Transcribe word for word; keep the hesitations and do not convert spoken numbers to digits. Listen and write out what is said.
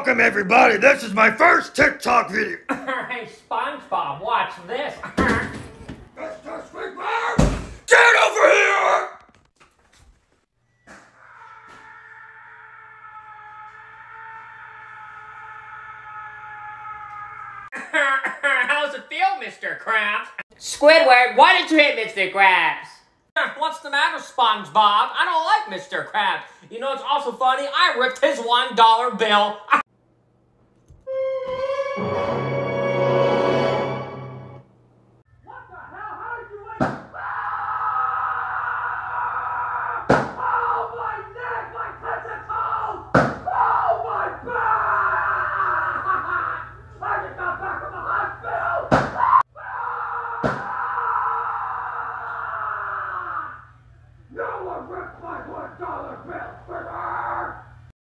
Welcome everybody, this is my first TikTok video. Hey SpongeBob, watch this. Mister Squidward, get over here! How's it feel, Mister Krabs? Squidward, why did you hit Mister Krabs? What's the matter, SpongeBob? I don't like Mister Krabs. You know, it's also funny, I ripped his one dollar bill. What the hell? How did you win? Oh, my neck! My tentacles! Oh, my back! I just got back from the hospital! No one ripped my